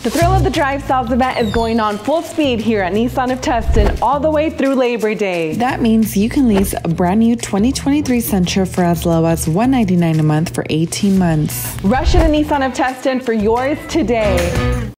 The Thrill of the Drive sales event is going on full speed here at Nissan of Tustin all the way through Labor Day. That means you can lease a brand new 2023 Sentra for as low as $199 a month for 18 months. Rush to the Nissan of Tustin for yours today.